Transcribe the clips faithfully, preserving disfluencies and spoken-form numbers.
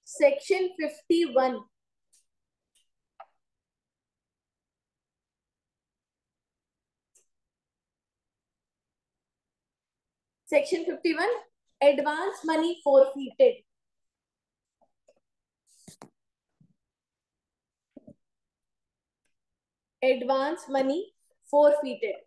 Section fifty one, section fifty one, advance money forfeited. Advance money forfeited.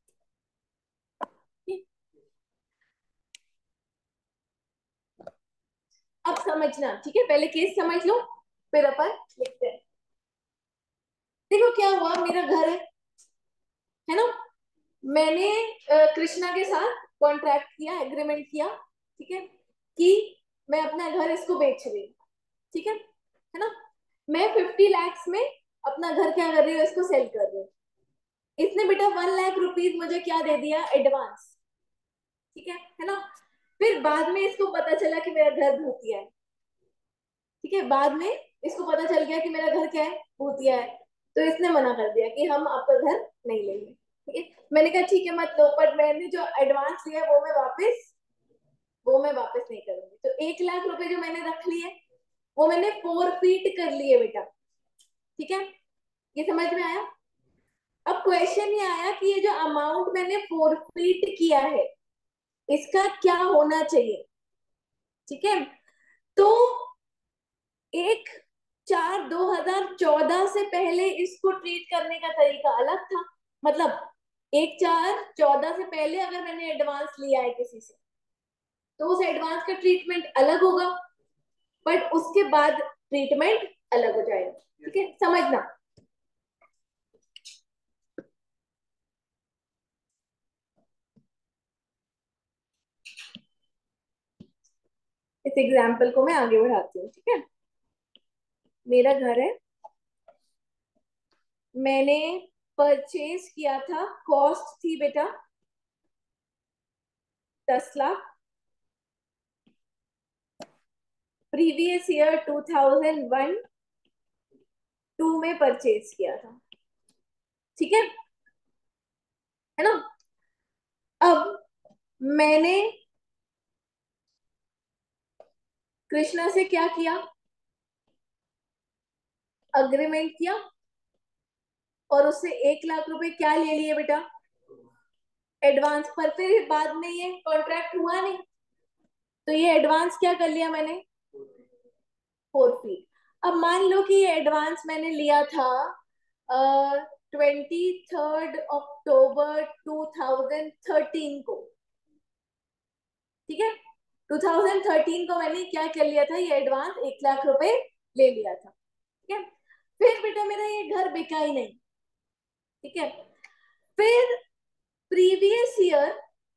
अब समझना, ठीक है, पहले केस समझ लो फिर अपन लिखते हैं। देखो क्या हुआ, मेरा घर है है ना, मैंने अ, कृष्णा के साथ कॉन्ट्रैक्ट किया, एग्रीमेंट किया, ठीक है, कि मैं अपना घर इसको बेच रही हूँ, ठीक है है ना। मैं फिफ्टी लैक्स में अपना घर क्या कर रही हूँ, इसको सेल कर रही हूँ। इसने बेटा वन लाख रुपीज मुझे क्या दे दिया, एडवांस, ठीक है है ना। फिर बाद में इसको पता चला कि मेरा घर भूतिया है, ठीक है, बाद में इसको पता चल गया कि मेरा घर क्या है, भूतिया है, तो इसने मना कर दिया कि हम आपका घर नहीं लेंगे, ठीक है। मैंने कहा ठीक है मत लो, पर मैंने जो एडवांस लिया वो मैं वापस वो मैं वापस नहीं करूंगी। तो एक लाख रुपए जो मैंने रख लिए वो मैंने फोर फीट कर लिए बेटा, ठीक है, ये समझ में आया। अब क्वेश्चन ये आया कि ये जो अमाउंट मैंने फोर फीट किया है इसका क्या होना चाहिए, ठीक है। तो एक चार दो हजार चौदह से पहले इसको ट्रीट करने का तरीका अलग था। मतलब एक चार चौदह से पहले अगर मैंने एडवांस लिया है किसी से तो उस एडवांस का ट्रीटमेंट अलग होगा, बट उसके बाद ट्रीटमेंट अलग हो जाएगा, ठीक है, समझना। इस एग्जाम्पल को मैं आगे बढ़ाती हूँ, ठीक है। मेरा घर है, मैंने परचेज किया था, कॉस्ट थी बेटा दस lakh. Previous year two thousand one two में परचेज किया था, ठीक है है ना। अब मैंने कृष्णा से क्या किया, अग्रीमेंट किया और उससे एक लाख रुपए क्या ले लिए बेटा, एडवांस। पर फिर बाद में ये कॉन्ट्रैक्ट हुआ नहीं, तो ये एडवांस क्या कर लिया मैंने, फोर फीट। अब मान लो कि ये एडवांस मैंने लिया था twenty third October two thousand thirteen को, ठीक है, टू थाउजेंड थर्टीन को मैंने क्या कर लिया था, ये एडवांस एक लाख रुपए ले लिया था, ठीक है। फिर बेटा मेरा ये घर बिका ही नहीं, ठीक है। फिर previous year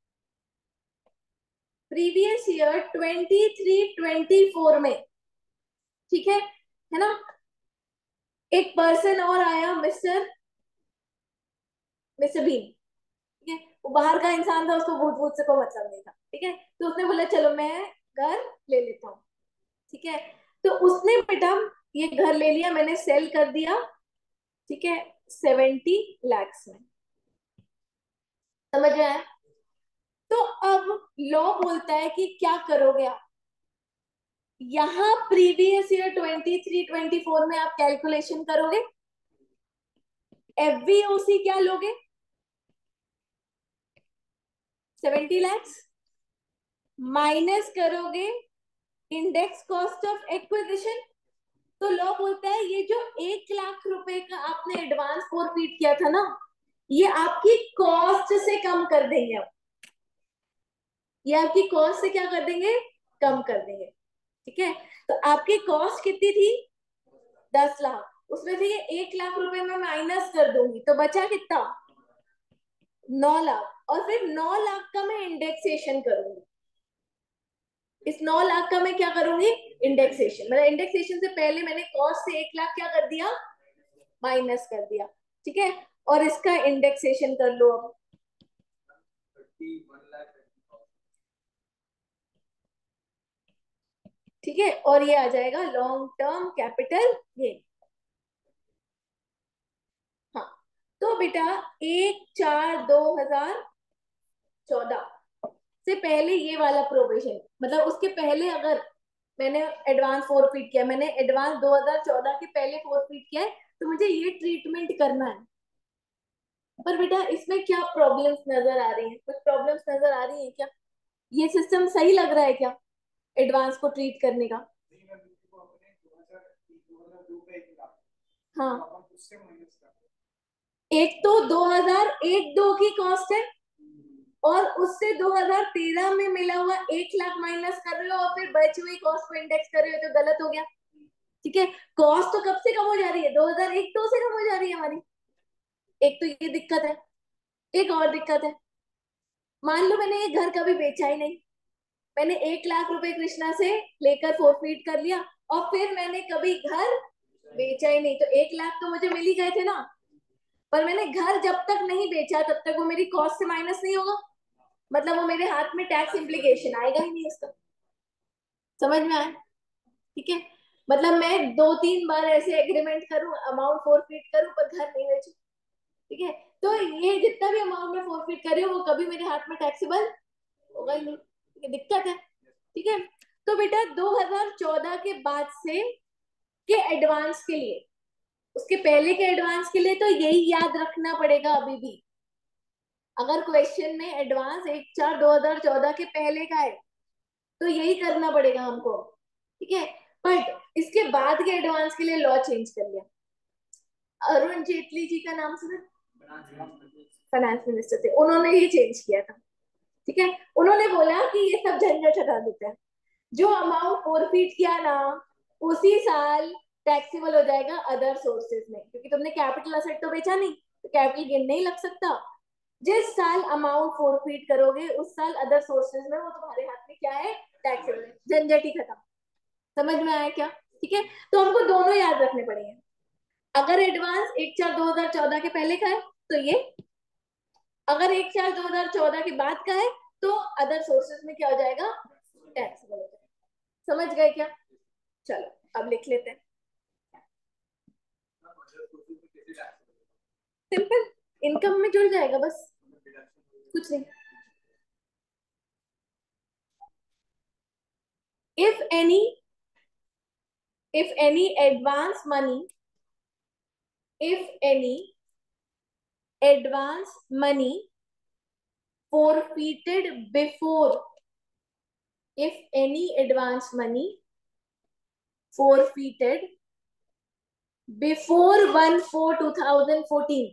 previous year twenty three twenty four में, ठीक है है ना, एक पर्सन और आया, मिस्टर मिस्टर बीन, ठीक है, वो बाहर का इंसान था, उसको भूत भूत से कोई मतलब नहीं था, ठीक है। तो उसने बोला चलो मैं घर ले लेता हूँ, ठीक है। तो उसने बेटा ये घर ले लिया, मैंने सेल कर दिया, ठीक है, सेवेंटी लैक्स में, समझ में आया। तो अब लॉ बोलता है कि क्या करोगे आप, यहां previous year twenty three twenty four में आप कैलकुलेशन करोगे, एफवीओसी क्या लोगे, सेवेंटी लैक्स माइनस करोगे इंडेक्स कॉस्ट ऑफ एक्विजिशन। तो लॉ बोलता है ये जो एक लाख रुपए का आपने एडवांस फोर फीट किया था ना, ये आपकी कॉस्ट से कम कर देंगे। अब ये आपकी कॉस्ट से क्या कर देंगे, कम कर देंगे, ठीक है। तो आपकी कॉस्ट कितनी थी, दस लाख, उसमें से ये एक लाख रुपए में माइनस कर दूंगी तो बचा कितना, नौ लाख। और फिर नौ लाख का मैं इंडेक्सेशन करूंगी, इस नौ लाख का मैं क्या करूंगी, इंडेक्सेशन। मतलब इंडेक्सेशन से पहले मैंने कॉस्ट से एक लाख क्या कर दिया, माइनस कर दिया, ठीक है। और इसका इंडेक्सेशन कर लो अब, ठीक है, और ये आ जाएगा लॉन्ग टर्म कैपिटल गेन। हाँ, तो बेटा एक चार दो हजार चौदह से पहले ये वाला प्रोविजन, मतलब उसके पहले अगर मैंने एडवांस फोरफीट किया, मैंने एडवांस दो हज़ार चौदह के पहले फोरफीट किया है, तो मुझे ये ट्रीटमेंट करना है। पर बेटा इसमें क्या प्रॉब्लम्स नजर आ रही हैं? कुछ प्रॉब्लम्स नजर आ रही हैं क्या? ये सिस्टम सही लग रहा है क्या एडवांस को ट्रीट करने का? हाँ, एक तो दो हज़ार एक दो की कॉस्ट है, और उससे दो हज़ार तेरह में मिला हुआ एक लाख माइनस कर रहे हो, और फिर बची हुई कॉस्ट को इंडेक्स कर रहे हो, तो गलत हो गया। ठीक है, कॉस्ट तो कब से कम हो जा रही है? दो हज़ार एक दो से कम हो जा रही है हमारी। एक तो ये दिक्कत है। एक और दिक्कत है, मान लो मैंने ये घर कभी बेचा ही नहीं, मैंने एक लाख रुपए कृष्णा से लेकर फोरफीट कर लिया, और फिर मैंने कभी घर बेचा ही नहीं, तो एक लाख तो मुझे मिल ही गए थे ना। पर मैंने घर जब तक नहीं बेचा तब तक वो मेरी कॉस्ट से माइनस नहीं होगा, मतलब वो मेरे हाथ में टैक्स इम्प्लीकेशन आएगा ही नहीं उसका। समझ में आया? ठीक है, मतलब मैं दो तीन बार ऐसे एग्रीमेंट करूं, अमाउंट फोरफीट करूं, पर घर नहीं बेचूं। ठीक है, तो ये जितना भी अमाउंट में फोरफीट कर रही हूँ वो कभी मेरे हाथ में टैक्सेबल होगा ही नहीं। ये दिक्कत है। ठीक है, तो बेटा दो हज़ार चौदह के बाद से के एडवांस के लिए, उसके पहले के एडवांस के लिए तो यही याद रखना पड़ेगा अभी भी। अगर क्वेश्चन में एडवांस एक चार दो हजार चौदह के पहले का है तो यही करना पड़ेगा हमको। ठीक है, बट इसके बाद के एडवांस के लिए लॉ चेंज कर लिया। अरुण जेटली जी का नाम सुना? फाइनेंस मिनिस्टर थे, उन्होंने ही चेंज किया था। ठीक है, उन्होंने बोला कि ये सब झंझट हटा देते हैं, जो अमाउंट फोरफीट किया ना उसी साल टैक्सेबल हो जाएगा अदर सोर्सेज में, क्योंकि तुमने कैपिटल असेट तो बेचा नहीं, तो कैपिटल गेन नहीं लग सकता। जिस साल अमाउंट फोरफीट करोगे उस साल अदर सोर्सेज में वो तुम्हारे हाथ में क्या है? टैक्सेबल है। झंझट ही खत्म। समझ में आया क्या? ठीक है, तो हमको दोनों याद रखने पड़ेंगे। अगर एडवांस एक चार दो हजार चौदह के पहले का है तो ये, अगर एक चार दो हजार चौदह के बाद का है तो अदर सोर्सेज में क्या हो जाएगा? टैक्सेबल हो जाएगा। समझ गए क्या? चलो अब लिख लेते हैं। सिंपल, इनकम में जुड़ जाएगा बस, कुछ नहीं। if any if any advance money if any advance money forfeited before if any advance money forfeited before one four two thousand fourteen,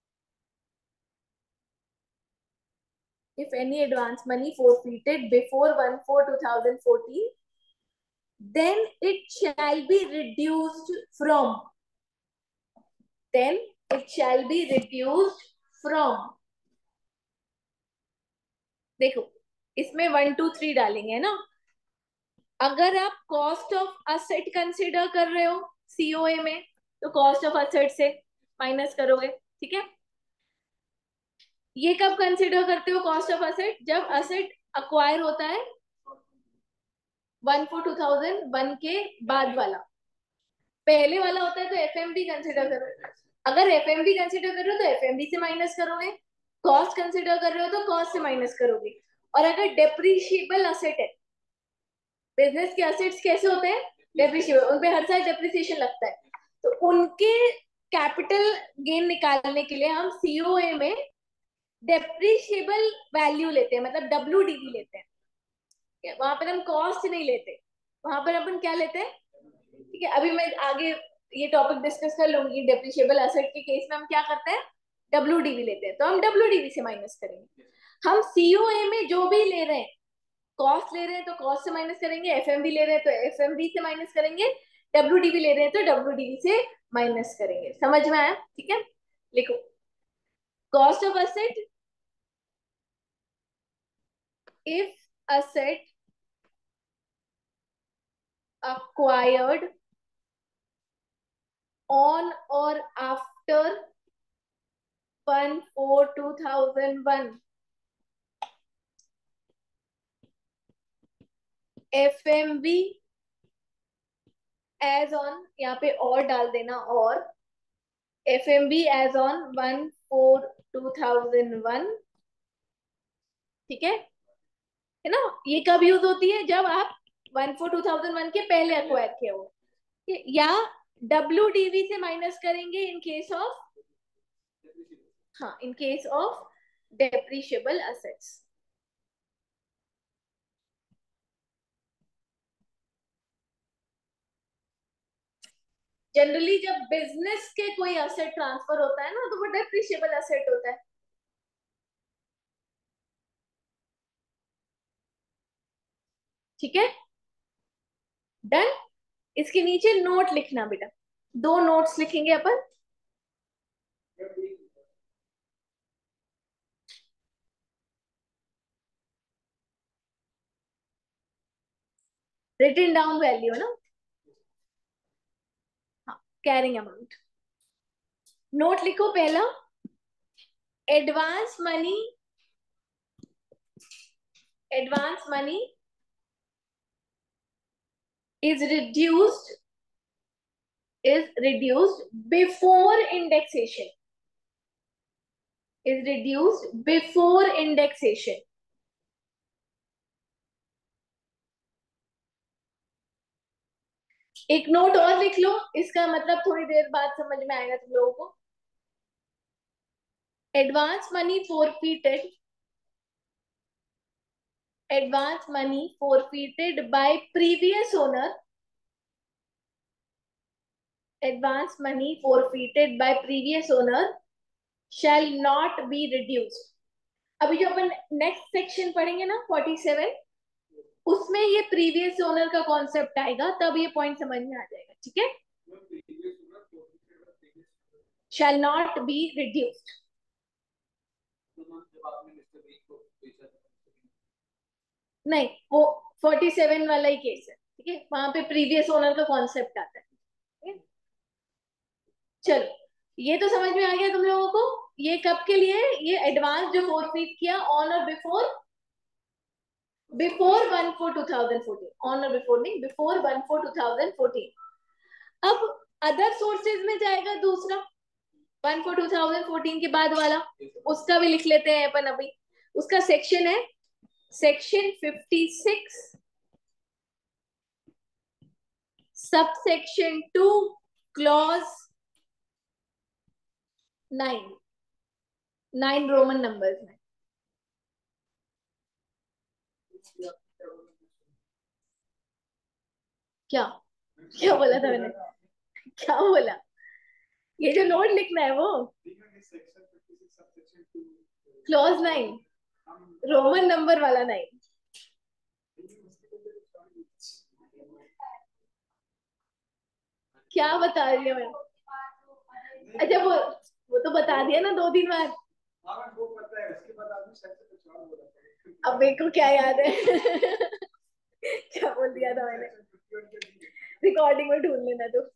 if any advance money forfeited before one four two thousand fourteen, then it shall be reduced from then it shall be reduced from, देखो इसमें one two three डालेंगे ना। अगर आप cost of asset consider कर रहे हो COA में, तो कॉस्ट ऑफ असेट से माइनस करोगे। ठीक है, ये कब कंसिडर करते हो कॉस्ट ऑफ असेट? जब असेट अक्वायर होता है one four two thousand one के बाद वाला। पहले वाला होता है तो एफएमवी कंसिडर करो। अगर एफएमवी कंसिडर कर रहे हो तो एफएमवी से माइनस करोगे, कॉस्ट कंसिडर कर रहे हो तो कॉस्ट से माइनस करोगे। और अगर डेप्रिशिएबल असेट है, बिजनेस के असेट्स कैसे होते हैं? डेप्रिशिएबल, उनपे हर साल डेप्रिसिएशन लगता है, तो उनके कैपिटल गेन निकालने के लिए हम सीओए में डेप्रिशिएबल वैल्यू लेते हैं, मतलब डब्ल्यू डी वी लेते हैं। वहां पर हम कॉस्ट नहीं लेते, वहां पर अपन क्या लेते हैं? ठीक है, अभी मैं आगे ये टॉपिक डिस्कस कर लूंगी। डेप्रिशिएबल एसेट के केस में हम क्या करते हैं? डब्ल्यू डी वी लेते हैं, तो हम डब्ल्यू डी वी से माइनस करेंगे। हम सीओए में जो भी ले रहे हैं, कॉस्ट ले रहे हैं तो कॉस्ट से माइनस करेंगे, एफएमवी ले रहे हैं तो एफएमवी से माइनस करेंगे, डब्ल्यूडीवी ले रहे हैं तो डब्ल्यूडीवी से माइनस करेंगे। समझ में आया? ठीक है, लिखो cost of asset if asset acquired on or after one four two thousand one, F M V as on, यहाँ पे और डाल देना, और F M V as on one four two thousand one। ठीक है है ना? ये कब यूज होती है? जब आप one four two thousand one के पहले अक्वायर किया हुआ, या डब्ल्यू डी वी से माइनस करेंगे इन केस ऑफ, हाँ, in case of depreciable assets. Generally जब बिजनेस के कोई असेट ट्रांसफर होता है ना, तो वो डेप्रिशिएबल असेट होता है। ठीक है, डन। इसके नीचे नोट लिखना बेटा, दो नोट्स लिखेंगे अपन। रिटन डाउन वैल्यू ना, हाँ, कैरिंग अमाउंट। नोट लिखो पहला, advance money, advance money is reduced is reduced before indexation, is reduced before indexation। एक नोट और लिख लो, इसका मतलब थोड़ी देर बाद समझ में आएगा तुम लोगों को। Advance money forfeited, advance money forfeited by previous owner, advance money forfeited by previous owner shall not be reduced। अभी जो अपन नेक्स्ट सेक्शन पढ़ेंगे ना फोर्टी सेवन, उसमें ये प्रीवियस ओनर का कॉन्सेप्ट आएगा, तब ये पॉइंट समझ में आ जाएगा। ठीक है, shall not be reduced। नहीं, वो फोर्टी सेवन वाला ही केस है। ठीक है, वहां पे प्रीवियस ओनर का कॉन्सेप्ट आता है। ठीक है, चलो, ये तो समझ में आ गया तुम लोगों को। ये कब के लिए है? ये एडवांस जो फोरफीट किया on or before, before one four two thousand fourteen, on or before नहीं, before one four two thousand fourteen. अब अदर सोर्सेज में जाएगा दूसरा, one four two thousand fourteen के बाद वाला, उसका भी लिख लेते हैं अपन अभी। उसका सेक्शन है section fifty six, subsection two, clause nine, nine roman numbers में। क्या क्या बोला था मैंने, क्या बोला? ये जो नोट लिखना है वो क्लॉज नाइन, रोमन नंबर वाला नाइन। क्या बता रही हूँ मैं? अच्छा, वो वो तो बता दिया ना दो दिन बाद। अब मेरे को क्या याद है? क्या बोल दिया था मैंने? रिकॉर्डिंग में ढूंढ लेना तो।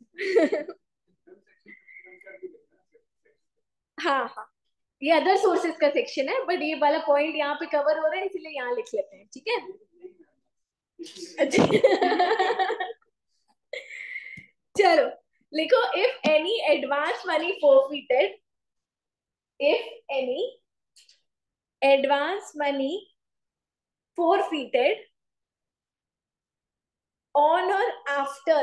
हाँ हाँ, ये अदर सोर्सेज का सेक्शन है, बट ये वाला पॉइंट यहाँ पे कवर हो रहा है, इसलिए यहाँ लिख लेते हैं। ठीक है, अच्छा। चलो लिखो, if any advance money forfeited, if any advance money forfeited on or after,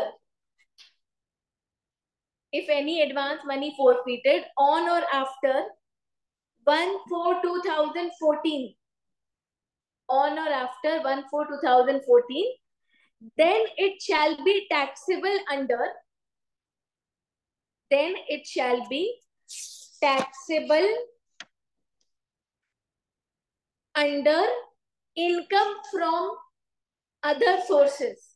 if any advance money forfeited on or after one four two thousand fourteen, on or after one four two thousand fourteen, then it shall be taxable under, then it shall be taxable under income from other sources,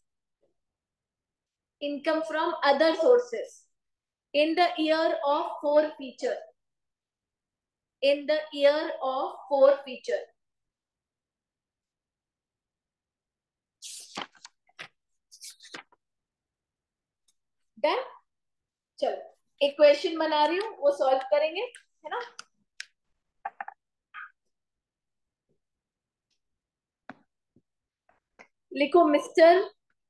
income from other sources in the year of forfeiture, in the year of forfeiture। Done. चलो, एक question बना रही हूँ, वो solve करेंगे, है ना। लिखो, मिस्टर,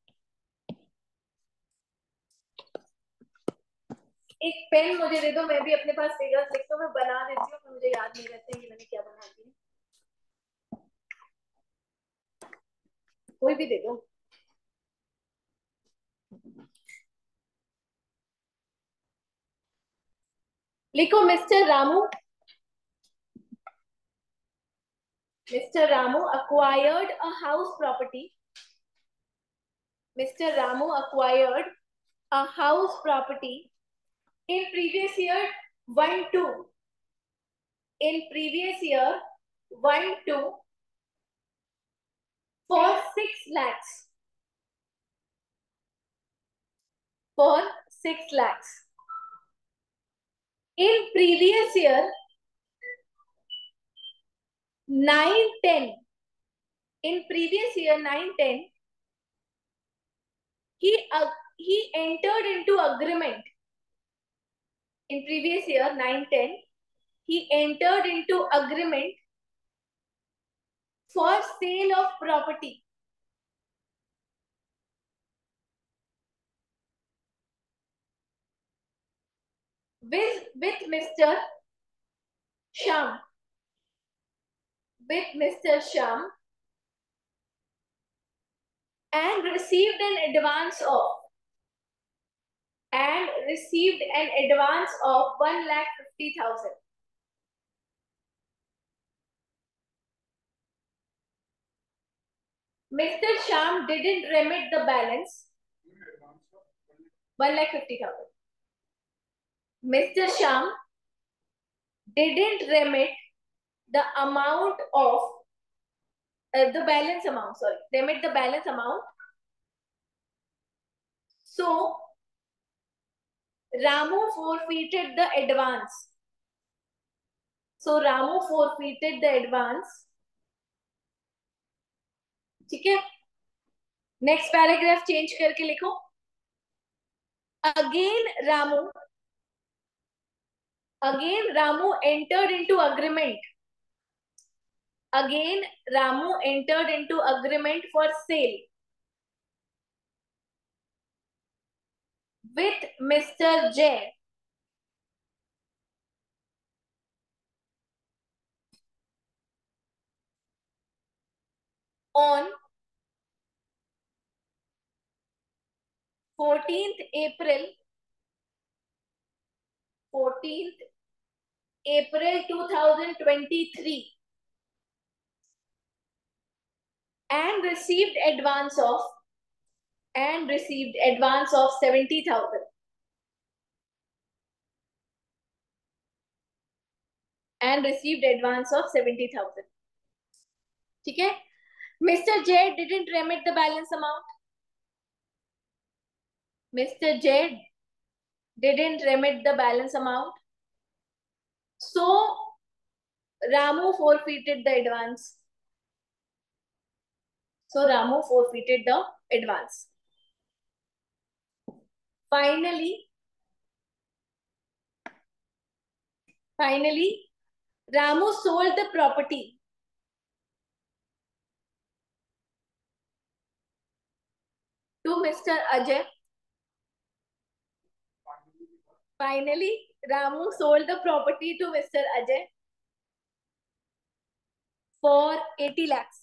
एक पेन मुझे दे दो, मैं भी अपने पास फिगर्स लिखता हूँ, मैं बना देती हूँ, मुझे याद नहीं रहते कि मैंने क्या बना दिया। कोई भी दे दो। लिखो mister Ramu, mister Ramu acquired a house property. Mister Ramu acquired a house property in previous year one two. In previous year one two for six lakhs. For six lakhs. In previous year nine ten. In previous year nine ten, he uh, he entered into agreement. In previous year nine ten, he entered into agreement for sale of property with with Mister Sham. With Mister Sham and received an advance of and received an advance of one lakh fifty thousand. Mister Sham didn't remit the balance. One lakh fifty thousand. Mister Sham didn't remit the amount of uh, the balance amount. Sorry, remit the balance amount. So Ramu forfeited the advance. So Ramu forfeited the advance. ठीक है, next paragraph change करके लिखो. Again Ramu again Ramu entered into agreement. Again Ramu entered into agreement for sale with mister Jay on fourteenth April fourteenth April twenty twenty-three and received advance of and received advance of seventy thousand and received advance of seventy thousand. ठीक है. Mister J didn't remit the balance amount. Mister J didn't remit the balance amount. So Ramu forfeited the advance. So Ramu forfeited the advance. Finally, finally, Ramu sold the property to Mister Ajay. Finally, Ramu sold the property to Mister Ajay for eighty lakhs.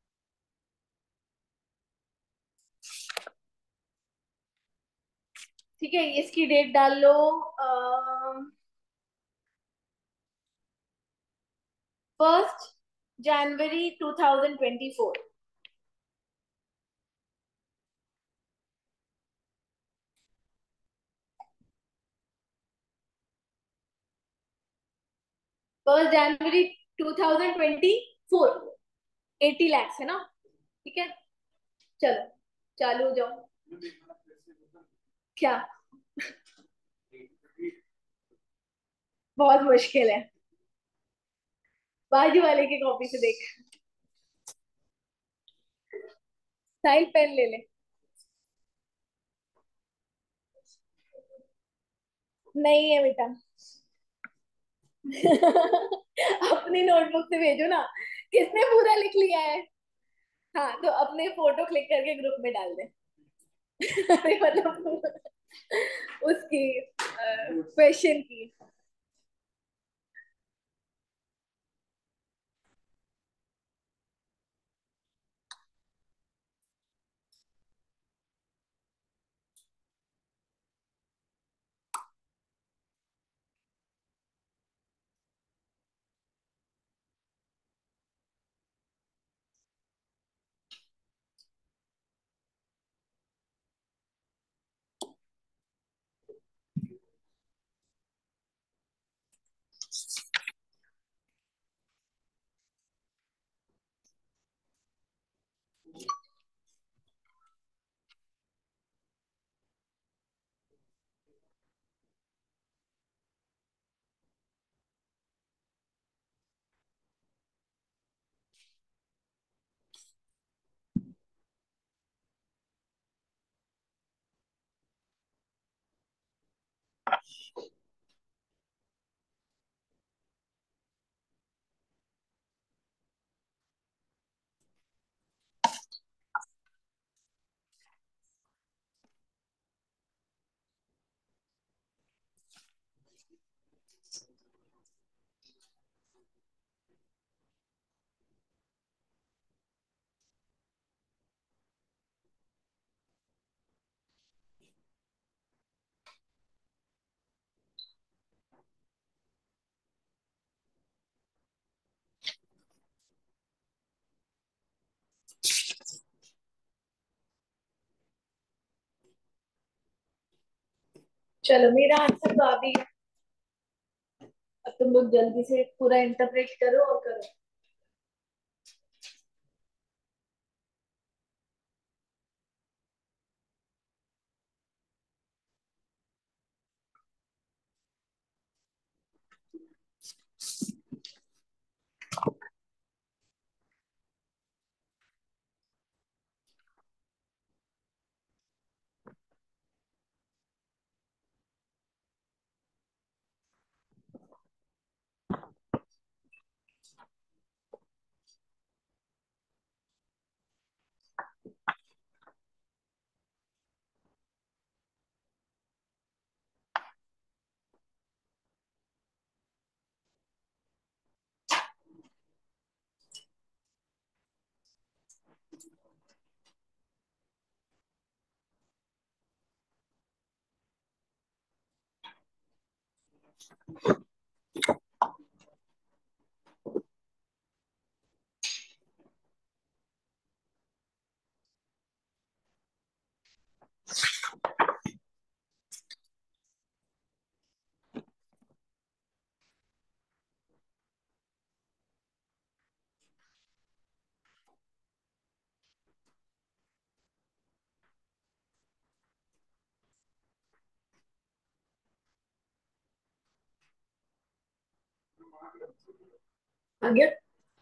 ठीक है, इसकी date डाल लो. First January two thousand twenty four. First January two thousand twenty four. Eighty lakhs है ना. ठीक है, चलो चालू हो जाओ. क्या बहुत मुश्किल है. बाजू वाले की कॉपी से देख. साइल पेन ले ले. नहीं है बेटा. अपनी नोटबुक से भेजो ना. किसने पूरा लिख लिया है? हाँ, तो अपने फोटो क्लिक करके ग्रुप में डाल दे. अरे मतलब उसकी क्वेश्चन की. चलो मेरा आंसर तो आ भी गया। अब तुम लोग जल्दी से पूरा इंटरप्रेट करो और करो। आ गया।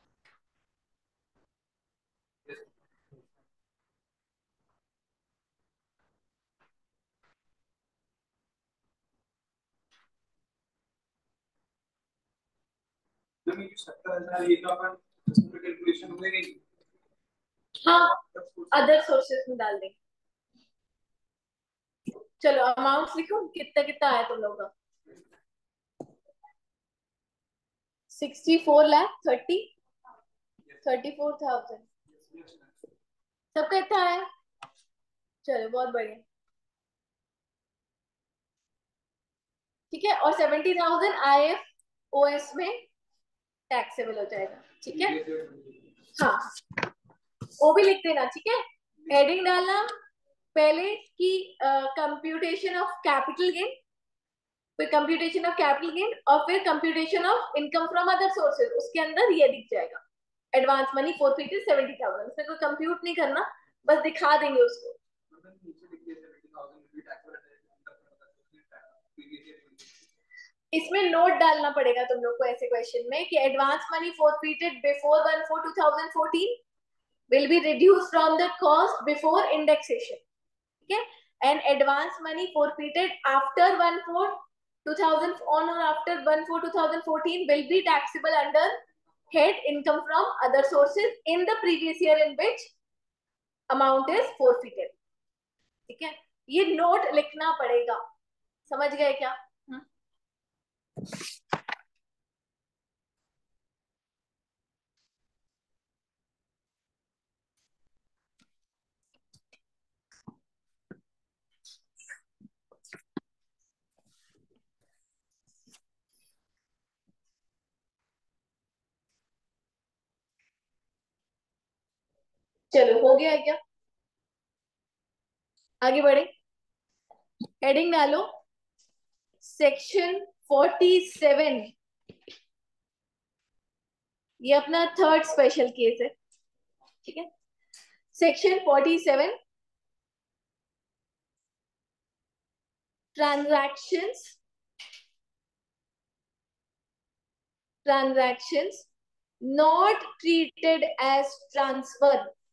हाँ, अदर सोर्सेस में डाल देंगे। चलो अमाउंट लिखो, कितना कितना आया तुम लोगों का? Sixty four lakh, thirty thirty four thousand. सबका इतना आया। चलो बहुत बढ़िया। ठीक है, और seventy thousand I F O S में टैक्सेबल हो जाएगा। ठीक है, हाँ वो भी लिख देना। ठीक है, हेडिंग डालना पहले कि कंप्यूटेशन ऑफ कैपिटल गेन, फिर कंप्यूटेशन ऑफ कैपिटल गेन, और फिर computation of income from other sources. उसके अंदर ये दिख जाएगा, advance money forfeited seventy thousand. उसमें कोई कंप्यूट नहीं करना, बस दिखा देंगे उसको। इसमें नोट डालना पड़ेगा तुम लोग को ऐसे क्वेश्चन में कि advance money forfeited before one four two thousand fourteen will be reduced from the cost before indexation. Okay, and advance money forfeited after one four two thousand on or after one four two thousand fourteen will be taxable under head income from other sources in the previous year in which amount is forfeited. ठीक है, ये note लिखना पड़ेगा। समझ गए क्या? हुँ? चलो हो गया क्या? आगे बढ़े, हेडिंग डालो सेक्शन फोर्टी सेवन। ये अपना थर्ड स्पेशल केस है। ठीक है, section forty seven, transactions transactions not treated as transfer,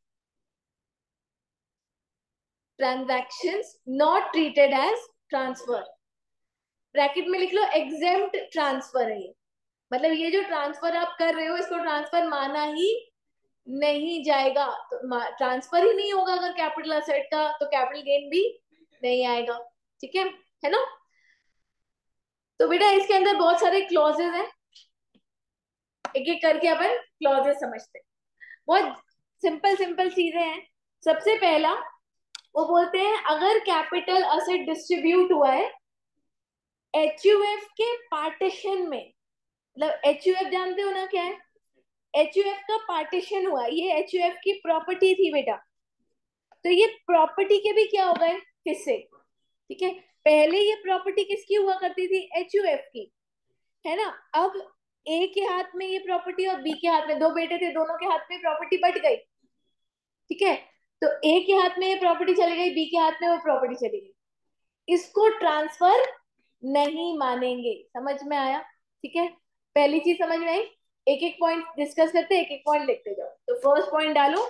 transactions not treated as transfer। Bracket में लिख लो एग्जेम्प्ट ट्रांसफर है ये, मतलब ये जो ट्रांसफर आप कर रहे हो इसको ट्रांसफर माना ही नहीं जाएगा। तो ट्रांसफर ही नहीं होगा अगर कैपिटल असेट का, तो कैपिटल गेन भी नहीं आएगा। ठीक है है ना? तो बेटा इसके अंदर बहुत सारे क्लॉजेज हैं, एक एक करके अपन क्लॉजेस समझते हैं। बहुत सिंपल सिंपल चीजें हैं। सबसे पहला वो बोलते हैं अगर कैपिटल असेट डिस्ट्रीब्यूट हुआ है एचयूएफ के पार्टीशन में, मतलब एचयूएफ जानते हो ना क्या है? एचयूएफ का पार्टीशन हुआ, ये एचयूएफ की प्रॉपर्टी थी बेटा, तो ये प्रॉपर्टी के भी क्या हो गए हिस्से। ठीक है, पहले ये प्रॉपर्टी किसकी हुआ करती थी? एच यू एफ की, है ना। अब ए के हाथ में ये प्रॉपर्टी और बी के हाथ में, दो बेटे थे, दोनों के हाथ में प्रॉपर्टी बट गई, ठीक है। तो ए के हाथ में ये प्रॉपर्टी चली गई, बी के हाथ में वो प्रॉपर्टी चली गई, इसको ट्रांसफर नहीं मानेंगे। समझ में आया? ठीक है, पहली चीज समझ में आई। एक एक पॉइंट डिस्कस करते, एक एक पॉइंट लिखते जाओ। तो फर्स्ट पॉइंट डालो,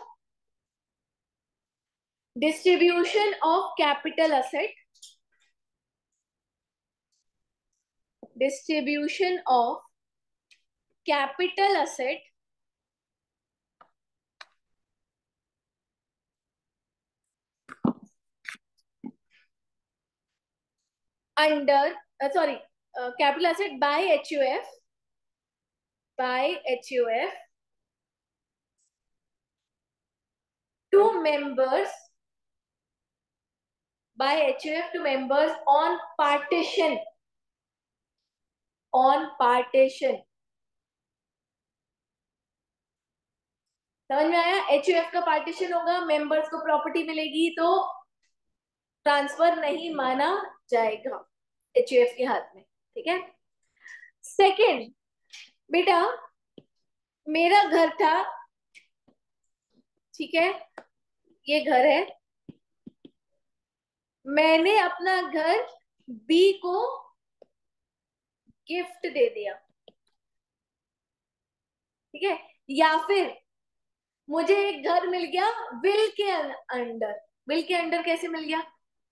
distribution of capital asset, distribution of capital asset under, sorry, capital asset by H U F, by H U F to members, by H U F to members on partition, on partition। समझ में आया? H U F का partition होगा, members को property मिलेगी, तो transfer नहीं माना जाएगा H U F के हाथ में, ठीक है। सेकंड, बेटा मेरा घर था, ठीक है, ये घर है, मैंने अपना घर बी को गिफ्ट दे दिया, ठीक है। या फिर मुझे एक घर मिल गया विल के अंडर। विल के अंडर कैसे मिल गया?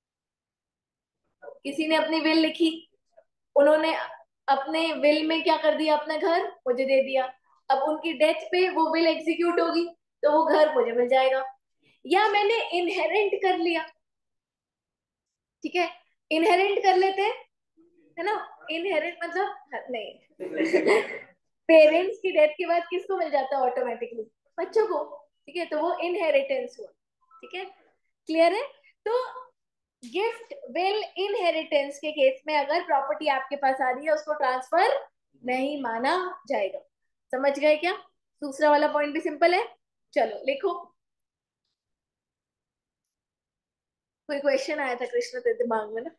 किसी ने अपनी विल लिखी, उन्होंने अपने विल में क्या कर दिया, अपना घर मुझे दे दिया। अब उनकी डेथ पे वो विल एग्जीक्यूट होगी, तो वो घर मुझे मिल जाएगा। या मैंने इनहेरेंट कर लिया, ठीक है, इनहेरेंट कर लेते हैं, है ना। इनहेरेंट मतलब नहीं पेरेंट्स की डेथ के बाद किसको मिल जाता है ऑटोमेटिकली? बच्चों को, ठीक है। तो वो इनहेरिटेंस हुआ, ठीक है, क्लियर है। तो गिफ्ट, विल, इनहेरिटेंस के केस में अगर प्रॉपर्टी आपके पास आ रही है, उसको ट्रांसफर नहीं माना जाएगा। समझ गए क्या? दूसरा वाला पॉइंट भी सिंपल है। चलो लिखो, कोई क्वेश्चन आया था कृष्ण तेरे दिमाग में ना?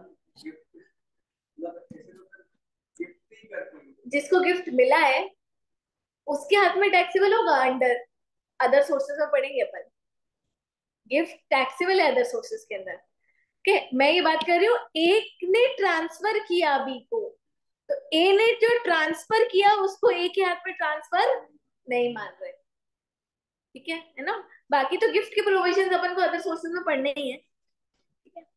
जिसको गिफ्ट मिला है उसके हाथ में टैक्सेबल होगा अंडर अदर सोर्सेस में पढ़ेंगे अपन। गिफ्ट टैक्सेबल है अदर सोर्सेस के अंदर, ओके। मैं ये बात कर रही हूँ, एक ने ट्रांसफर किया बी को, तो ए ने जो ट्रांसफर किया उसको ए के हाथ में ट्रांसफर नहीं मान रहे, ठीक है, है ना। बाकी तो गिफ्ट के प्रोविजन अपन को अदर सोर्सेज में पढ़ने ही है, ठीक है।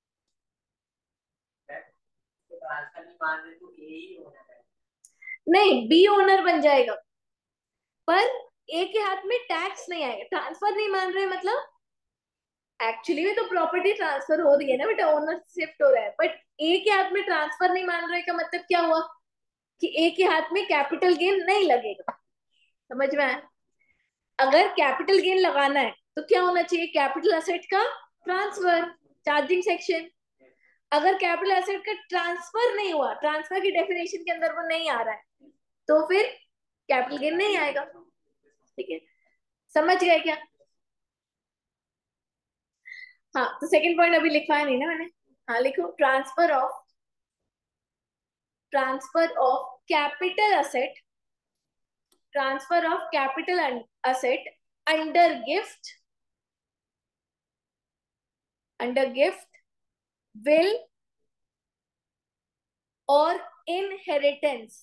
नहीं, बी ओनर बन जाएगा, पर ए के हाथ में टैक्स नहीं आएगा। ट्रांसफर नहीं मान रहे मतलब एक्चुअली में तो प्रॉपर्टी ट्रांसफर हो रही है ना बेटा, ओनर शिफ्ट हो रहा है, बट ए के हाथ में ट्रांसफर नहीं मान रहे का मतलब क्या हुआ कि ए के हाथ में कैपिटल गेन नहीं लगेगा। समझ में आया? अगर कैपिटल गेन लगाना है तो क्या होना चाहिए? कैपिटल असेट का ट्रांसफर, चार्जिंग सेक्शन। अगर कैपिटल एसेट का ट्रांसफर नहीं हुआ, ट्रांसफर की डेफिनेशन के अंदर वो नहीं आ रहा है, तो फिर कैपिटल गेन नहीं आएगा, ठीक है। समझ गए क्या? हाँ, तो सेकंड पॉइंट अभी लिखवाया नहीं ना मैंने। हाँ लिखो, transfer of, transfer of capital asset, transfer of capital asset under gift, under gift, will और इनहेरिटेंस,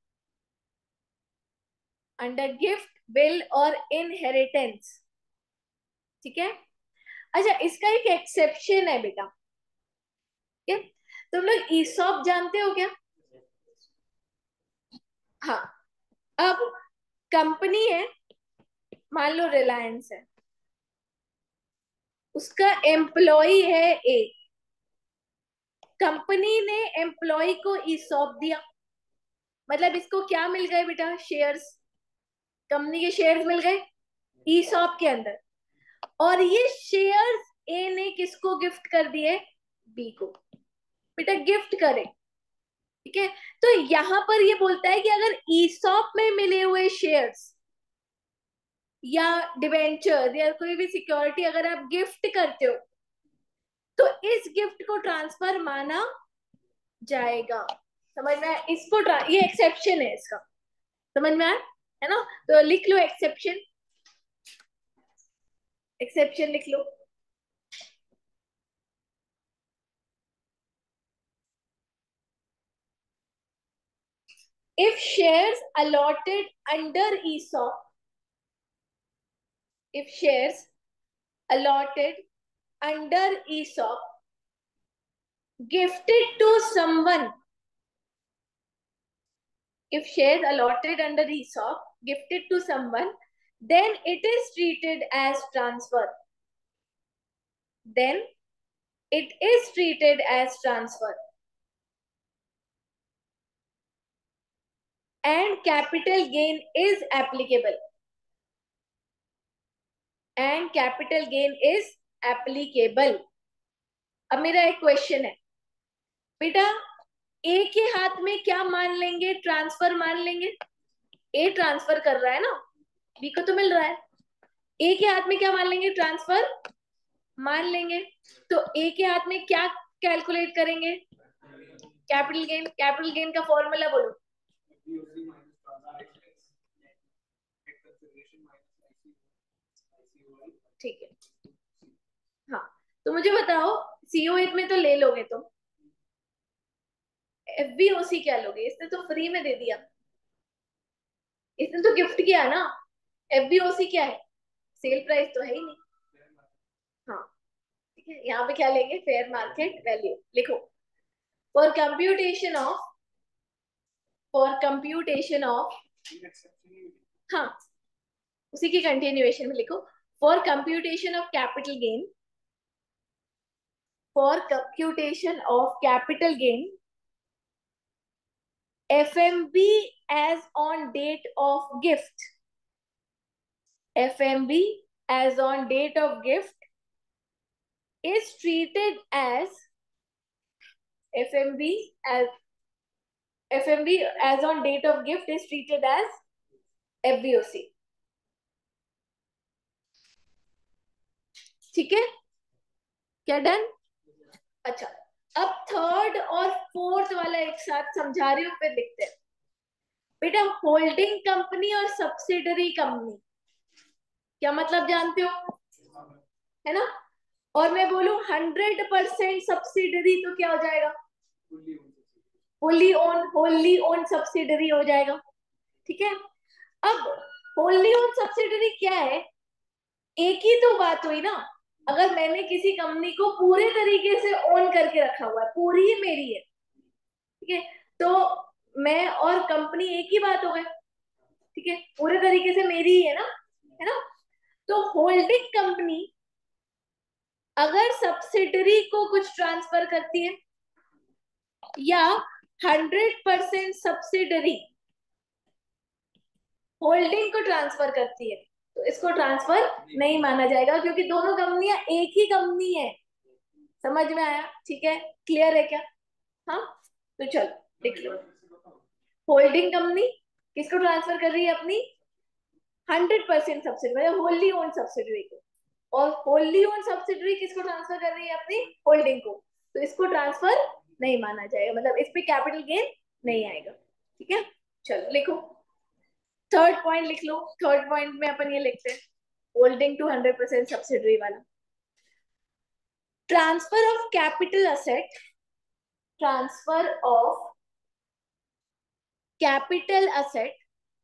अंडर गिफ्ट, विल और इनहेरिटेंस, ठीक है। अच्छा, इसका एक एक्सेप्शन है बेटा, ठीक है। तुम लोग ईसॉप जानते हो क्या? हाँ, अब कंपनी है, मान लो रिलायंस है, उसका एम्प्लॉय है ए, कंपनी ने एम्प्लॉय को ईसॉप दिया, मतलब इसको क्या मिल गए बेटा? शेयर्स, कंपनी के शेयर्स मिल गए ईसॉप के अंदर, और ये शेयर्स ए ने किसको गिफ्ट कर दिए? बी को, बेटा गिफ्ट करे, ठीक है। तो यहां पर ये बोलता है कि अगर ईसॉप में मिले हुए शेयर्स या डिवेंचर या कोई भी सिक्योरिटी अगर आप गिफ्ट करते हो, तो इस गिफ्ट को ट्रांसफर माना जाएगा। समझ में आया? इसको ट्रा- ये एक्सेप्शन है इसका, समझ में आया है ना? तो लिख लो एक्सेप्शन, एक्सेप्शन लिख लो। If shares allotted under ESOP, if shares allotted under ESOP gifted to someone, if shares allotted under ESOP gifted to someone, then it is treated as transfer. Then it is treated as transfer. And capital gain is applicable. And capital gain is applicable. अब मेरा एक question है बेटा, ए के हाथ में क्या मान लेंगे? ट्रांसफर मान लेंगे। ए ट्रांसफर कर रहा है ना, बी को तो मिल रहा है। ए के हाथ में क्या मान लेंगे? ट्रांसफर मान लेंगे। तो ए के हाथ में क्या कैलकुलेट करेंगे? Capital gain. कैपिटल गेन का फॉर्मूला बोलो। ठीक है, हाँ तो मुझे बताओ, सीओ एट में तो ले लोगे तुम, एफबीओसी क्या लोगे? इसने तो फ्री में दे दिया, इसने तो गिफ्ट किया ना। एफबीओसी क्या है? सेल प्राइस तो है ही नहीं। हाँ ठीक है, यहाँ पे क्या लेंगे? Fair market value. लिखो, for computation of, for computation of, हाँ उसी की कंटिन्यूएशन में लिखो, for computation of capital gain, for computation of capital gain, F M B as on date of gift, F M B as on date of gift is treated as, F M B as, F M B as on date of gift is treated as F B O C. ठीक है, क्या done? अच्छा, अब third और fourth वाला एक साथ समझा रही हूँ, फिर लिखते हैं। बेटा होल्डिंग कंपनी और सब्सिडरी कंपनी क्या मतलब जानते हो, है ना? और मैं बोलूं हंड्रेड परसेंट सब्सिडरी तो क्या हो जाएगा? Wholly owned, wholly owned subsidiary हो जाएगा। ठीक है, अब होली ओन सब्सिडरी क्या है? एक ही तो बात हुई ना। अगर मैंने किसी कंपनी को पूरे तरीके से ओन करके रखा हुआ है, पूरी ही मेरी है, ठीक है, तो मैं और कंपनी एक ही बात हो गई। ठीक है, पूरे तरीके से मेरी ही है ना, है ना? तो होल्डिंग कंपनी अगर सब्सिडरी को कुछ ट्रांसफर करती है, या हंड्रेड परसेंट सब्सिडरी होल्डिंग को ट्रांसफर करती है, तो इसको ट्रांसफर नहीं माना जाएगा, क्योंकि दोनों कंपनियां एक ही कंपनी है। समझ में आया? ठीक है, क्लियर है क्या? हाँ तो चलो लिख लो, होल्डिंग कंपनी किसको ट्रांसफर कर रही है? अपनी हंड्रेड परसेंट सब्सिडरी, मतलब होली ओन सब्सिडरी को। और होली ओन सब्सिडरी किसको ट्रांसफर कर रही है? अपनी होल्डिंग को। तो इसको ट्रांसफर नहीं माना जाएगा, मतलब इस पे कैपिटल गेन नहीं आएगा। ठीक है, चलो लिखो, थर्ड पॉइंट लिख लो। थर्ड पॉइंट में अपन ये लिखते हैं, holding to hundred percent subsidiary वाला, transfer of capital asset, transfer of capital asset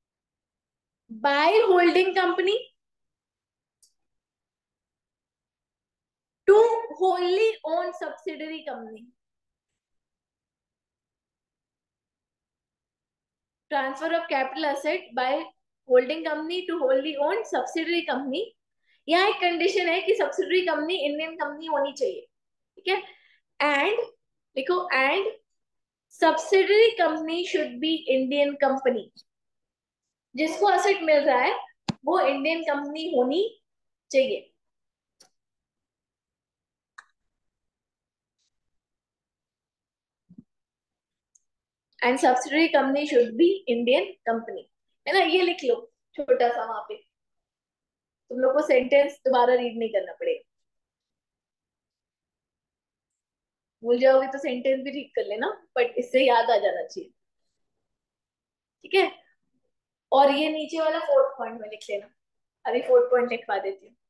by holding company to wholly owned subsidiary company. Transfer of capital asset by holding company to wholly owned subsidiary company. यहाँ एक condition है कि subsidiary company Indian company होनी चाहिए। ठीक है, and लिखो, and subsidiary company should be Indian company. जिसको असेट मिल रहा है वो इंडियन कंपनी होनी चाहिए। And subsidiary company should be Indian company, है ना? ये लिख लो छोटा सा, वहां पे तुम लोग को सेंटेंस दोबारा रीड नहीं करना पड़ेगा। भूल जाओगे तो सेंटेंस भी ठीक कर लेना, बट इससे याद आ जाना चाहिए, ठीक है। और ये नीचे वाला फोर्थ पॉइंट में लिख लेना, अभी फोर्थ पॉइंट लिखवा देती हूँ।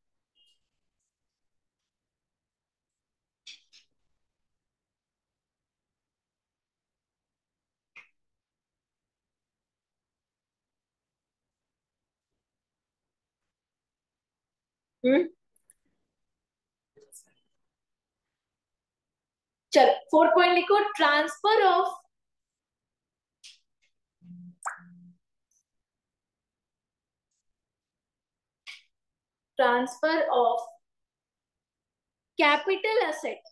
हम्म चलो फोर्थ पॉइंट लिखो, transfer of transfer of capital asset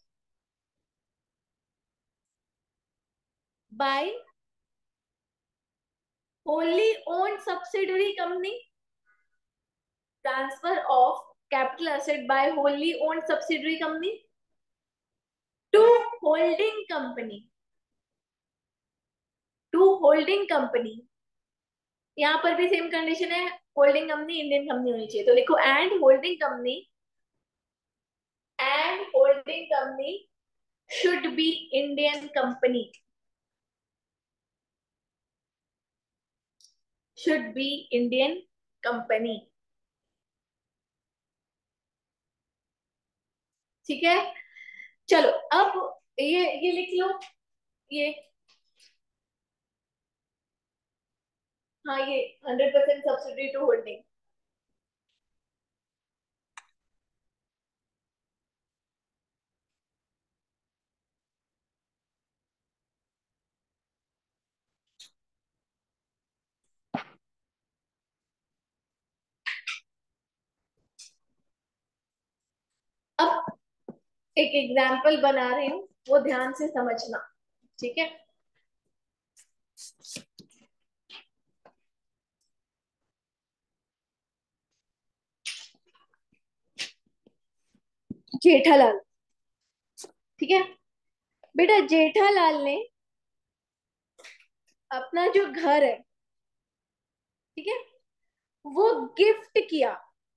by wholly owned subsidiary company, transfer of capital asset by wholly owned subsidiary company to holding company, to holding company। यहाँ पर भी सेम कंडीशन है, होल्डिंग कंपनी इंडियन कंपनी होनी चाहिए, तो लिखो and holding company, and holding company should be Indian company, should be Indian company, ठीक है। चलो अब ये ये लिख लो, ये हाँ ये hundred percent subsidy to holding. अब एक एग्जाम्पल बना रही हूँ, वो ध्यान से समझना, ठीक है। जेठालाल, ठीक है बेटा, जेठालाल ने अपना जो घर है, ठीक है, वो गिफ्ट किया,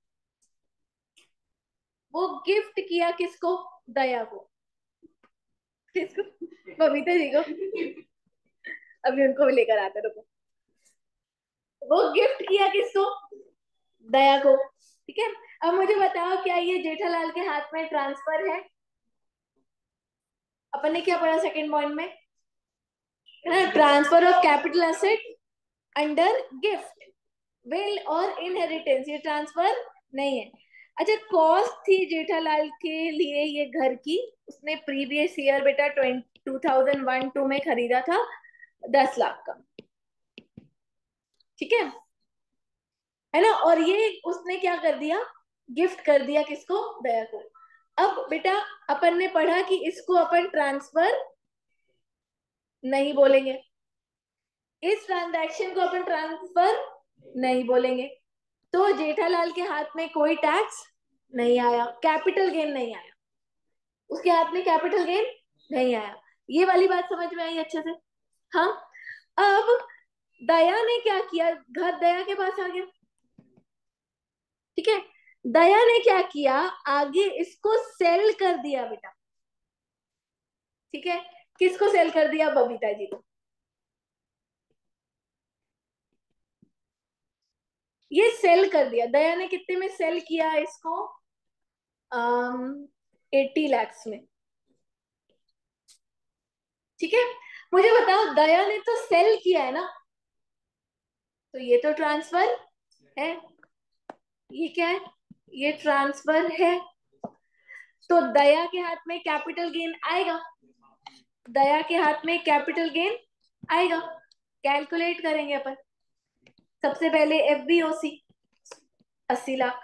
वो गिफ्ट किया किसको? दया को। किसको? बबीता जी को। अभी उनको भी लेकर आते, रुको। वो गिफ्ट किया किसको? दया को, ठीक है। अब मुझे बताओ क्या ये जेठालाल के हाथ में ट्रांसफर है? अपन ने क्या पढ़ा सेकंड पॉइंट में, transfer of capital asset under gift, will और इनहेरिटेंस, ये ट्रांसफर नहीं है। अच्छा, कॉस्ट थी जेठालाल के लिए ये घर की, उसने प्रीवियस ईयर बेटा टू थाउजेंड वन टू में खरीदा था दस लाख का, ठीक है है ना। और ये उसने क्या कर दिया? गिफ्ट कर दिया किसको? दया को। अब बेटा अपन ने पढ़ा कि इसको अपन ट्रांसफर नहीं बोलेंगे, इस ट्रांजैक्शन को अपन ट्रांसफर नहीं बोलेंगे, तो जेठालाल के हाथ में कोई टैक्स नहीं आया, कैपिटल गेन नहीं आया, उसके हाथ में कैपिटल गेन नहीं आया। ये वाली बात समझ में आई अच्छे से? हाँ। अब दया ने क्या किया, घर दया के पास आ गया, ठीक है। दया ने क्या किया, आगे इसको सेल कर दिया बेटा, ठीक है। किसको सेल कर दिया? बबीता जी को। ये सेल कर दिया दया ने, कितने में सेल किया इसको? एट्टी लैक्स में, ठीक है। मुझे बताओ, दया ने तो सेल किया है ना, तो ये तो ट्रांसफर है, ये क्या है? ये ट्रांसफर है, तो दया के हाथ में कैपिटल गेन आएगा, दया के हाथ में कैपिटल गेन आएगा। कैलकुलेट करेंगे अपन, सबसे पहले एफ बी ओ सी अस्सी लाख,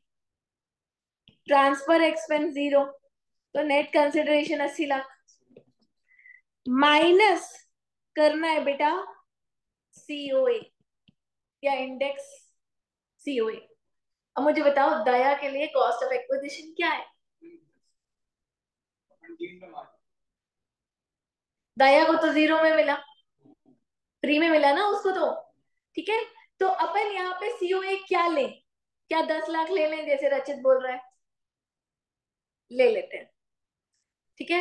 ट्रांसफर एक्सपेंस जीरो, तो नेट कंसिडरेशन अस्सी लाख, माइनस करना है बेटा सीओए या इंडेक्स सीओए। अब मुझे बताओ दया के लिए कॉस्ट ऑफ एक्विजिशन क्या है? दया को तो जीरो में मिला, फ्री में मिला ना उसको तो, ठीक है। तो अपन यहाँ पे सीओए क्या लें? क्या दस लाख ले लें जैसे रचित बोल रहा है? ले लेते हैं, ठीक है।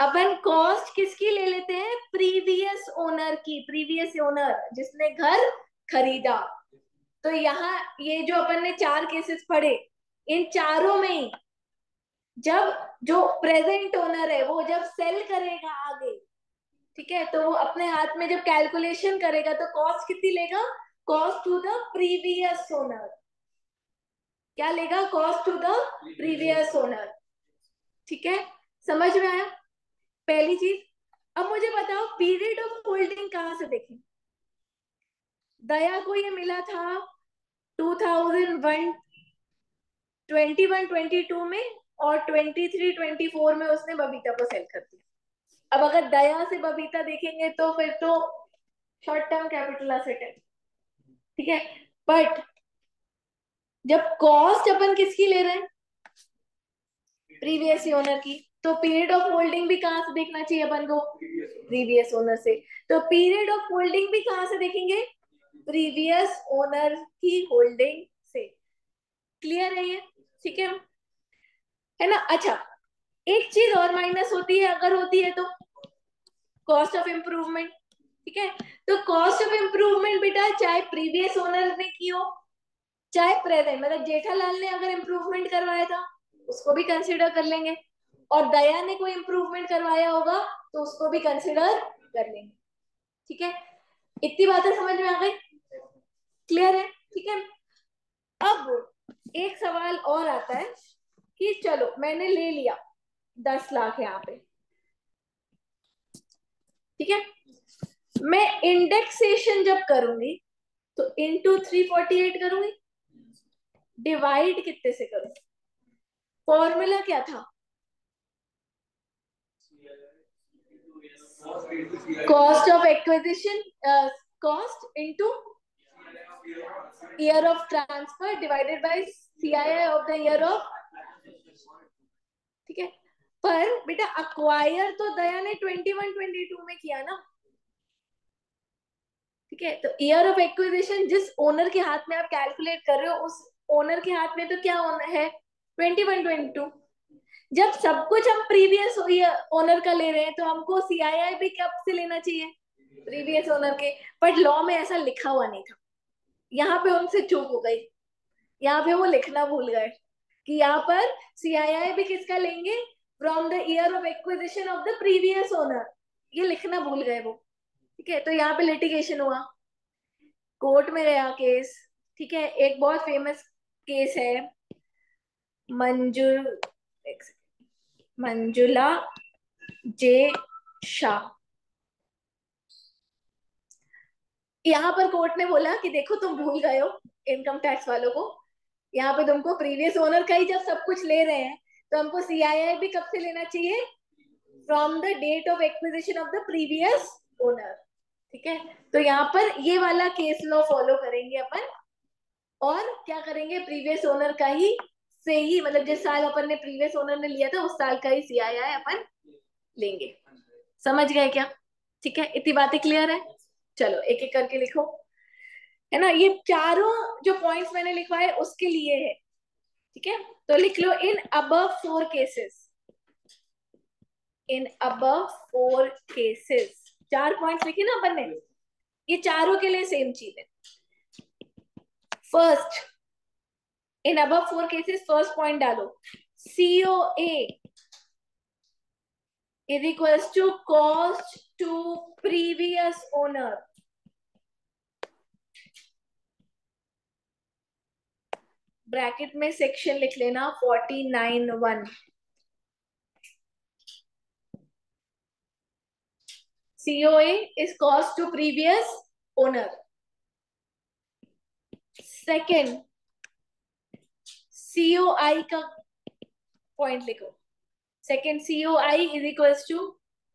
अपन कॉस्ट किसकी ले लेते हैं? प्रीवियस ओनर की, प्रीवियस ओनर जिसने घर खरीदा। तो यहाँ ये जो अपन ने चार केसेस पढ़े, इन चारों में ही जब जो प्रेजेंट ओनर है वो जब सेल करेगा आगे, ठीक है, तो वो अपने हाथ में जब कैलकुलेशन करेगा तो कॉस्ट कितनी लेगा? Cost to the previous owner. क्या लेगा? Cost to the previous owner. ठीक है, समझ में आया पहली चीज। अब मुझे बताओ पीरियड ऑफ होल्डिंग कहां से देखें? दया को ये मिला था two thousand one twenty one twenty two में, और ट्वेंटी थ्री ट्वेंटी फोर में उसने बबीता को सेल कर दिया। अब अगर दया से बबीता देखेंगे तो फिर तो शॉर्ट टर्म कैपिटल एसेट है, ठीक है। बट जब कॉस्ट अपन किसकी ले रहे हैं? प्रीवियस ओनर की। तो पीरियड ऑफ होल्डिंग भी कहां से देखना चाहिए अपन को? प्रीवियस ओनर से। तो पीरियड ऑफ होल्डिंग भी कहां से देखेंगे? प्रीवियस ओनर की होल्डिंग से। क्लियर है ये? ठीक है है ना? अच्छा, एक चीज और माइनस होती है, अगर होती है तो कॉस्ट ऑफ इम्प्रूवमेंट। ठीक है, तो कॉस्ट ऑफ इम्प्रूवमेंट बेटा चाहे प्रीवियस ओनर ने की हो चाहे प्रेजेंट, मतलब जेठालाल ने अगर इम्प्रूवमेंट करवाया था उसको भी कंसिडर कर लेंगे, और दया ने कोई इम्प्रूवमेंट करवाया होगा तो उसको भी कंसिडर कर लेंगे। ठीक है, इतनी बातें समझ में आ गई? क्लियर है? ठीक है। अब एक सवाल और आता है कि चलो मैंने ले लिया दस लाख यहाँ पे, ठीक है, मैं इंडेक्सेशन जब करूंगी तो इंटू थ्री फोर्टी एट करूंगी, डिवाइड कितने से करूंगी? फॉर्मूला क्या था? Cost of acquisition, cost into year of transfer divided by CII of the year of. ठीक है, पर बेटा अक्वायर तो दया ने ट्वेंटी वन ट्वेंटी टू में किया ना, ठीक है। तो ईयर ऑफ एक्विजिशन जिस ओनर के हाथ में आप कैलकुलेट कर रहे हो उस ओनर के हाथ में तो क्या है? Twenty one twenty two. जब सब कुछ हम प्रीवियस ओनर का ले रहे हैं तो हमको सीआईआई भी कब से लेना चाहिए? प्रीवियस ओनर के। बट लॉ में ऐसा लिखा हुआ नहीं था, यहाँ पे उनसे चूक हो गई, यहाँ पे वो लिखना भूल गए कि यहाँ पर सीआईआई भी किसका लेंगे? From the year of acquisition of the previous owner, ये लिखना भूल गए वो। ठीक है, तो यहाँ पे लिटिगेशन हुआ, कोर्ट में गया केस। ठीक है, एक बहुत फेमस केस है मंजुल एक सेकंड, मंजुला जे शाह। यहाँ पर कोर्ट ने बोला कि देखो तुम भूल गए हो इनकम टैक्स वालों को, यहाँ पे तुमको प्रीवियस ओनर का ही जब सब कुछ ले रहे हैं तो हमको सीआईआई भी कब से लेना चाहिए? From the date of acquisition of the previous owner. ठीक है, तो यहाँ पर ये वाला केस लॉ फॉलो करेंगे अपन, और क्या करेंगे? प्रीवियस ओनर का ही से ही, मतलब जिस साल अपन ने प्रीवियस ओनर ने लिया था उस साल का ही सीआईआई अपन लेंगे। समझ गए क्या? ठीक है, इतनी बातें क्लियर है? चलो एक एक करके लिखो, है ना। ये चारों जो पॉइंट्स मैंने लिखवाए उसके लिए है, ठीक है। तो लिख लो in above four cases, in above four cases, चार पॉइंट्स लिखे ना अपन ने, ये चारों के लिए सेम चीज है। First, in above four cases first point डालो, COA is equals to cost to previous owner. Bracket में सेक्शन लिख लेना forty nine one. C O A is cost to previous owner. Second, C O I का point लिखो। Second, C O I is equals to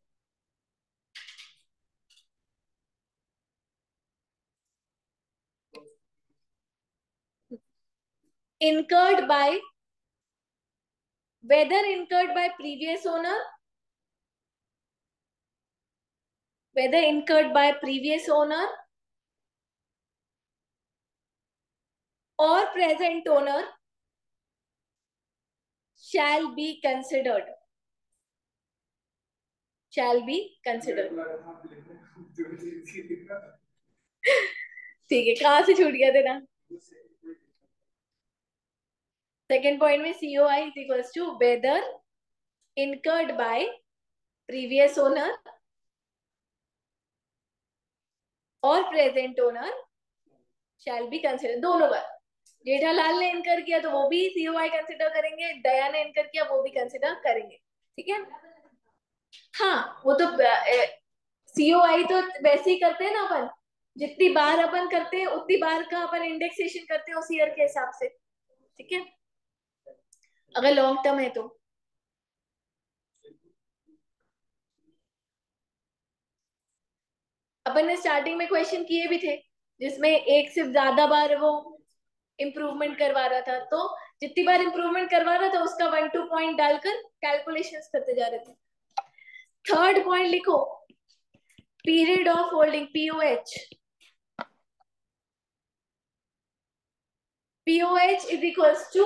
incurred by, whether incurred by previous owner, whether incurred by previous owner or present owner shall be considered. shall be considered. ठीक है, कहाँ से छूट गया तेरा? Second point में C O I is equals to whether incurred by previous owner और present owner shall be considered. दोनों बार जेठालाल ने इनकर किया तो वो भी C O I कंसिडर करेंगे, दया ने इनकर किया वो भी कंसिडर करेंगे. ठीक है. हाँ, वो तो C O I तो वैसे ही करते हैं ना अपन, जितनी बार अपन करते हैं उतनी बार का अपन इंडेक्सेशन करते हैं उस ईयर के हिसाब से. ठीक है, अगर लॉन्ग टर्म है तो. अपन ने स्टार्टिंग में क्वेश्चन किए भी थे जिसमें एक से ज्यादा बार वो इम्प्रूवमेंट करवा रहा था, तो जितनी बार इम्प्रूवमेंट करवा रहा था उसका वन टू पॉइंट डालकर कैलकुलेशंस करते जा रहे थे. थर्ड पॉइंट लिखो, period of holding P O H. P O H is equals to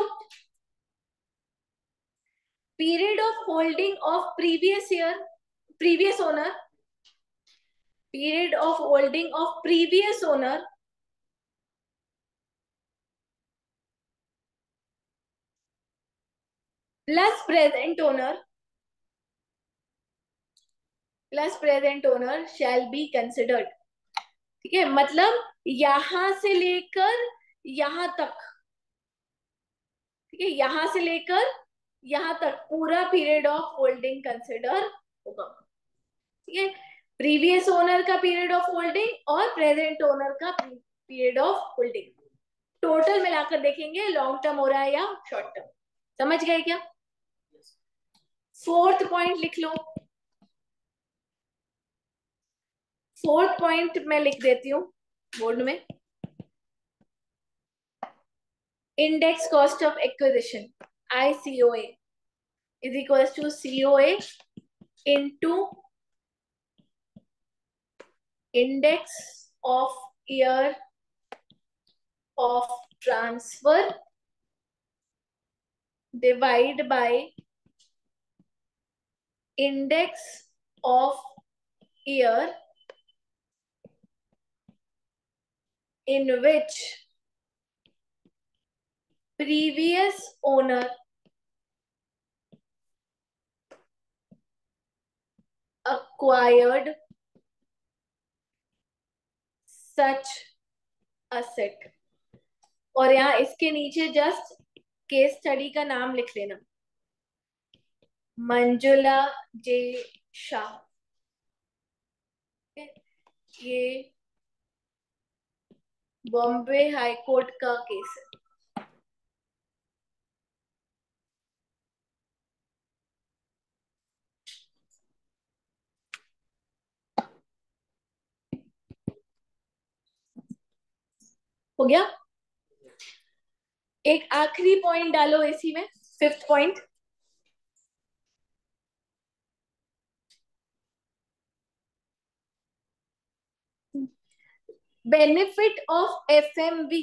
period of holding of previous year, previous owner, period of holding of previous owner plus present owner plus present owner shall be considered. ठीक है, मतलब यहां से लेकर यहां तक, ठीक है, यहां से लेकर यहां तक पूरा पीरियड ऑफ होल्डिंग कंसिडर होगा. ठीक है, प्रीवियस ओनर का पीरियड ऑफ होल्डिंग और प्रेजेंट ओनर का पीरियड ऑफ होल्डिंग टोटल मिलाकर देखेंगे लॉन्ग टर्म हो रहा है या शॉर्ट टर्म. समझ गए क्या? फोर्थ पॉइंट लिख लो. फोर्थ पॉइंट मैं लिख देती हूँ बोर्ड में. Index cost of acquisition I C O A is equals to C O A into index of year of transfer divide by index of year in which previous owner acquired such asset. और यहाँ इसके नीचे just case study का नाम लिख लेना, Manjula J Shah. ये Bombay high court का केस है. हो गया. एक आखिरी पॉइंट डालो इसी में, fifth point. Benefit of F M V,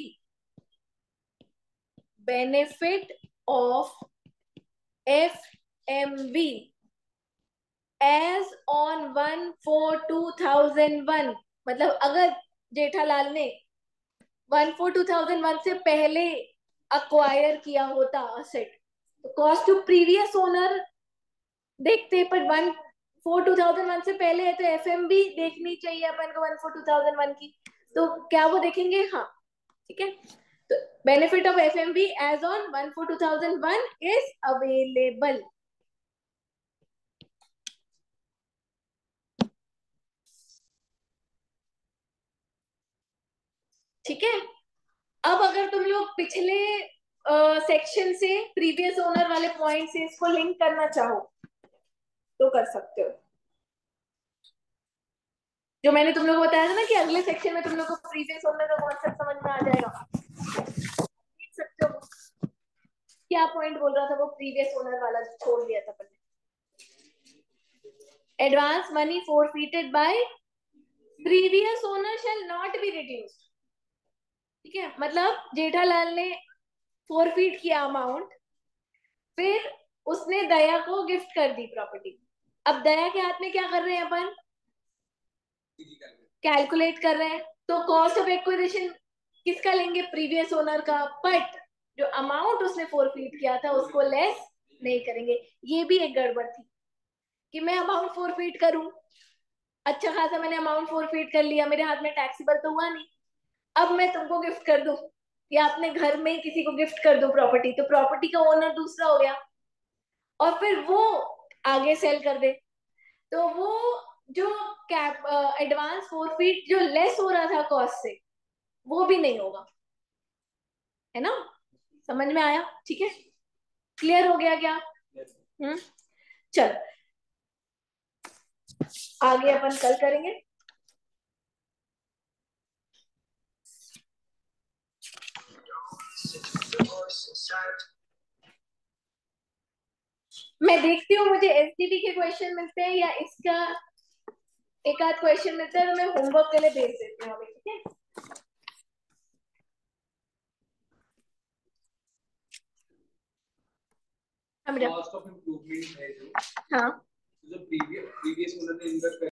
benefit of F M V as on one four two thousand one. मतलब अगर जेठालाल ने one four two thousand one से पहले अक्वायर किया होता असेट तो कॉस्ट टू प्रीवियस ओनर देखते, पर one four two thousand one से पहले है तो एफ एम भी देखनी चाहिए अपन को one four two thousand one की, तो क्या वो देखेंगे? हाँ, ठीक है. तो benefit of F M B as on one four two thousand one is available. ठीक है. अब अगर तुम लोग पिछले सेक्शन uh, से प्रीवियस ओनर वाले पॉइंट से इसको लिंक करना चाहो तो कर सकते हो. जो मैंने तुम लोग को बताया था ना कि अगले सेक्शन में तुम लोग को प्रीवियस ओनर का कॉन्सेप्ट समझ में आ जाएगा. देख सकते हो क्या पॉइंट बोल रहा था वो, प्रीवियस ओनर वाला छोड़ दिया था पहले. Advance money forfeited by previous owner shall not be reduced. ठीक है, मतलब जेठालाल ने फोरफीट किया अमाउंट, फिर उसने दया को गिफ्ट कर दी प्रॉपर्टी. अब दया के हाथ में क्या कर रहे हैं अपन, कैलकुलेट कर रहे हैं। तो कॉस्ट ऑफ एक्विजिशन किसका लेंगे, प्रीवियस ओनर का, बट जो अमाउंट उसने फोरफीट किया था उसको लेस नहीं करेंगे। ये भी एक गड़बड़ थी कि मैं अमाउंट फोरफीट करूं, अच्छा खासा मैंने अमाउंट फोरफीट कर लिया, मेरे हाथ में टैक्सेबल तो हुआ नहीं, अब मैं तुमको गिफ्ट कर दूं या अपने घर में ही किसी को गिफ्ट कर दूं प्रॉपर्टी, तो प्रॉपर्टी का ओनर दूसरा हो गया और फिर वो आगे सेल कर दे, तो वो जो कैप एडवांस फोरफीट जो लेस हो रहा था कॉस्ट से, वो भी नहीं होगा, है ना। समझ में आया, ठीक है, क्लियर हो गया क्या। हम्म, चल आगे अपन कल करेंगे। मैं देखती हूँ मुझे एसडीडी के क्वेश्चन मिलते हैं या इसका एक आध क्वेश्चन मिलता है तो मैं होमवर्क के लिए भेज देती हूँ अभी, ठीक है। कॉस्ट ऑफ इम्प्रूवमेंट है जो, हाँ, जो प्रीवियस प्रीवियस ओनर ने इन्वेस्ट